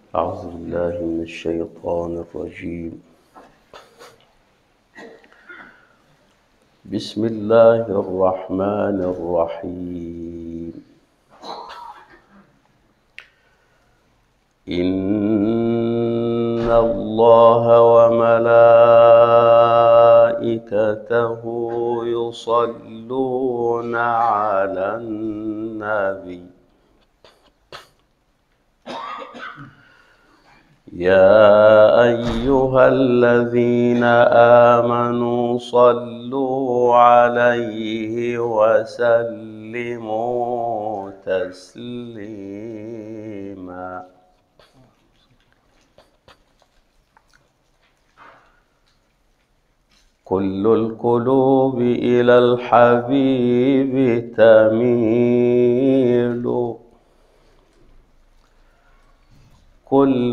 أعوذ بالله من الشيطان الرجيم. بسم الله الرحمن الرحيم. إن الله وملائكته يصلون على النبي يا أيها الذين آمنوا صلوا عليه وسلموا تسليما. كل القلوب إلى الحبيب تميل، كل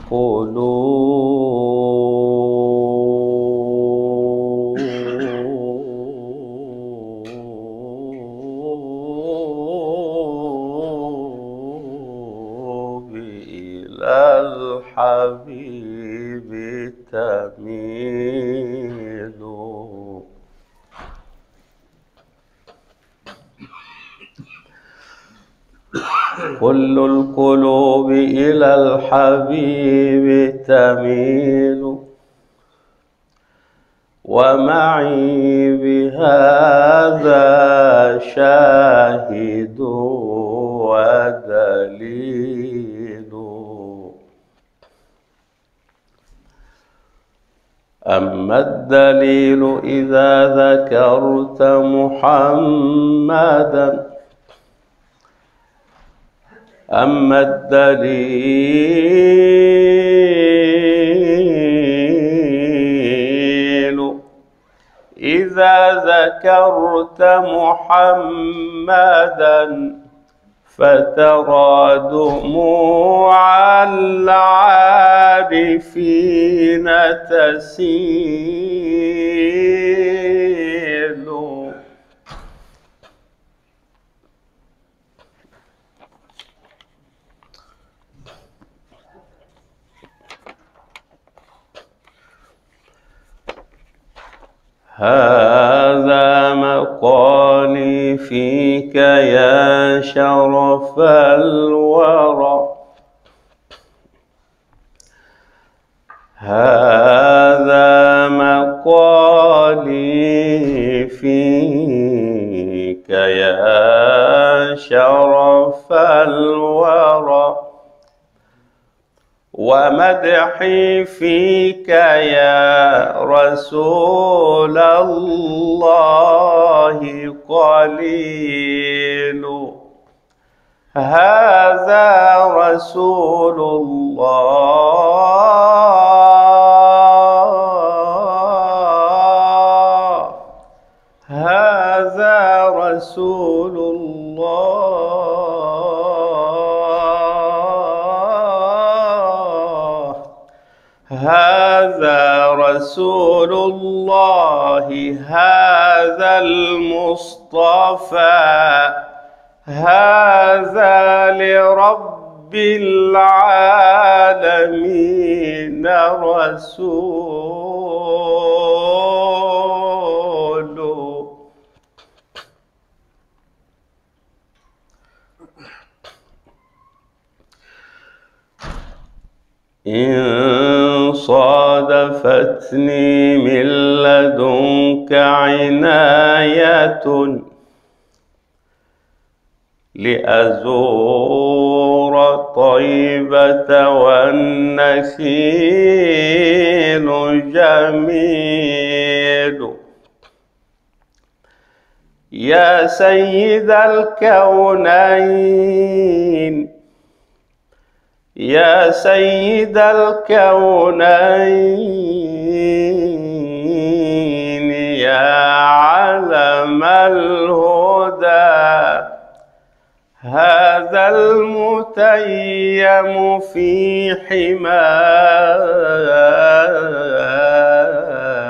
القلوب إلى الحبيب تميل. كل القلوب إلى الحبيب تميل، ومعي بهذا شاهد ودليل. أما الدليل إذا ذكرت محمدا، أما الدليل إذا ذكرت محمدا، فترى دموع العارفين تسيل. هذا مقالي فيك يا شرف الورى، هذا مقالي فيك يا شرف الورى، ومدحي فيك يا رسول الله قليل. هذا رسول الله، هذا رسول الله، هذا رسول الله، هذا المصطفى، هذا لرب العالمين رسول. إن صادفتني من لدنك عناية لأزور طيبة والنخيل جميل، يا سيد الكونين، يا سيد الكونين، يا علم الهدى، هذا المتيم في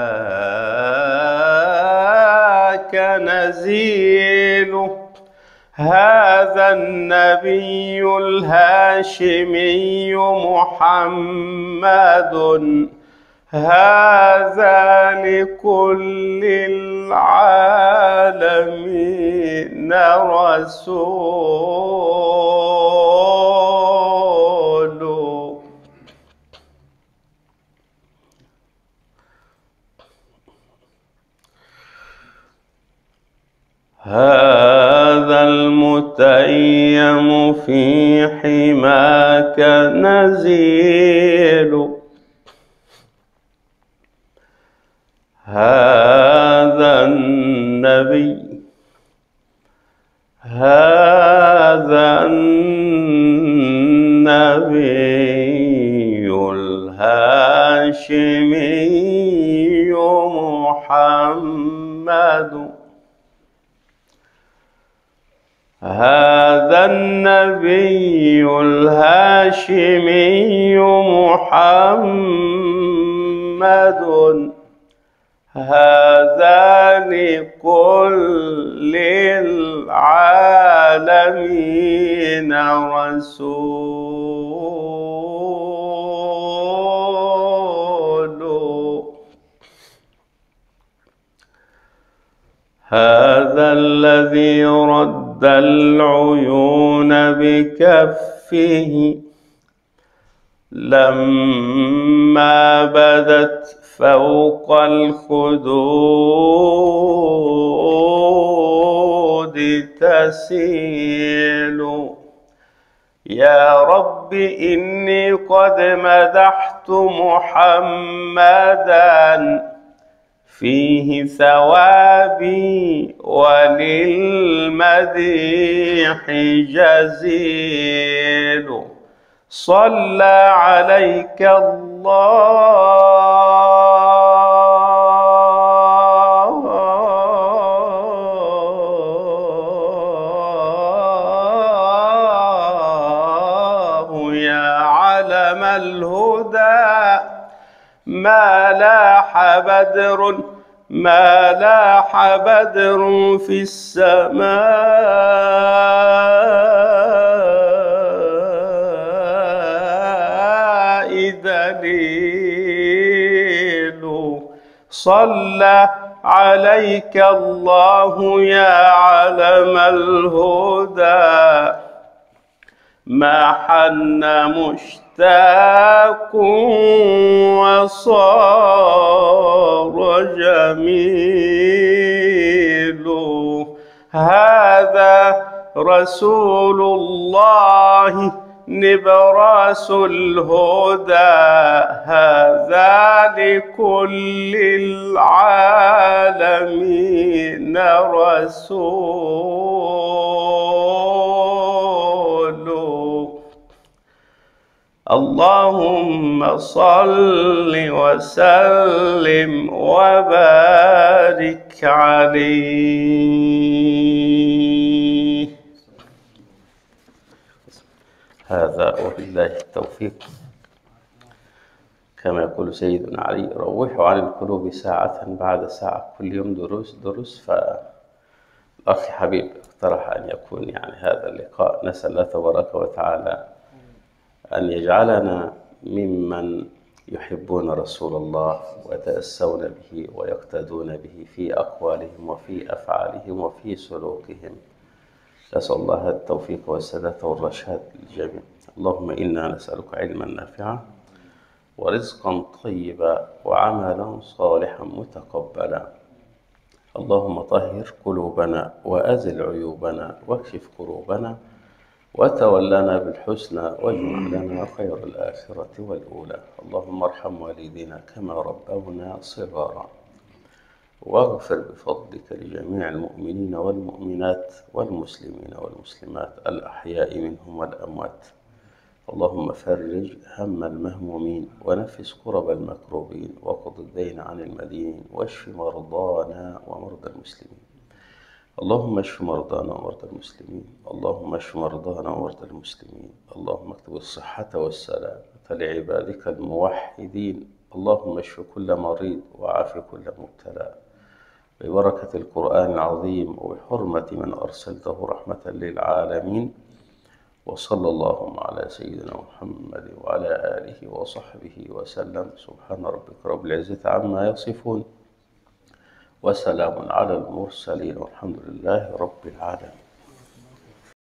حماك نزيل، هذا النبي الهاشمي محمد، هذا لكل العالمين رسول. هذا المتيم في حماك نزيل، هذا النبي، هذا النبي الهاشمي محمد، هذا النبي الهاشمي محمد، هذا لكل العالمين رسول. هذا الذي رد العيون بكفه لما بدت فوق الخدود تسيل. يا رب إني قد مدحت محمدا فيه ثوابي وللمديح جزيل. صلى عليك الله يا علم الهدى، ما لاح بدر، ما لاح بدر في السماء دليل. صلى عليك الله يا علم الهدى، ما حن مشتاق وصار جميل. هذا رسول الله نبراس الهدى، هذا لكل العالمين رسول. اللهم صل وسلم وبارك عليه. هذا وبالله التوفيق. كما يقول سيدنا علي: روحوا عن القلوب ساعة بعد ساعة، كل يوم دروس. فالأخ حبيب اقترح أن يكون هذا اللقاء. نسأل الله تبارك وتعالى أن يجعلنا ممن يحبون رسول الله ويتأسون به ويقتدون به في أقوالهم وفي أفعالهم وفي سلوكهم. نسأل الله التوفيق والسداد والرشاد للجميع. اللهم إنا نسألك علما نافعا ورزقا طيبا وعملا صالحا متقبلا. اللهم طهر قلوبنا وأزل عيوبنا واكشف كروبنا وتولنا بالحسنى واجمع لنا خير الآخرة والأولى. اللهم ارحم والدينا كما ربونا صغارا، واغفر بفضلك لجميع المؤمنين والمؤمنات والمسلمين والمسلمات الأحياء منهم والأموات. اللهم فرج هم المهمومين ونفس كرب المكروبين وقض الدين عن المدين واشف مرضانا ومرضى المسلمين. اللهم اشف مرضانا ومرضى المسلمين. اللهم اشف مرضانا ومرضى المسلمين. اللهم اكتب الصحة والسلامة لعبادك الموحدين. اللهم اشف كل مريض وعاف كل مبتلى. ببركة القرآن العظيم وبحرمة من أرسلته رحمة للعالمين. وصلى اللهم على سيدنا محمد وعلى آله وصحبه وسلم. سبحان ربك رب العزة عما يصفون، وسلام على المرسلين، والحمد لله رب العالمين.